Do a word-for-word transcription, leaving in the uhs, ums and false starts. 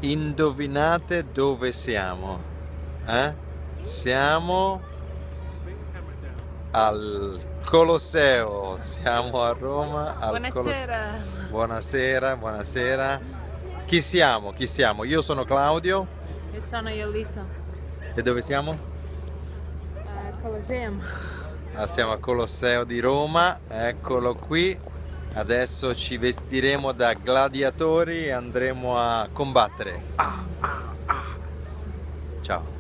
Indovinate dove siamo? Eh? Siamo al Colosseo, siamo a Roma al Buonasera. Colosseo. Buonasera, buonasera. Chi siamo? Chi siamo? Io sono Claudio. Io sono Iolita. E dove siamo? Uh, Colosseum. Ah, siamo al Colosseo di Roma, eccolo qui. Adesso ci vestiremo da gladiatori e andremo a combattere. Ah, ah, ah. Ciao.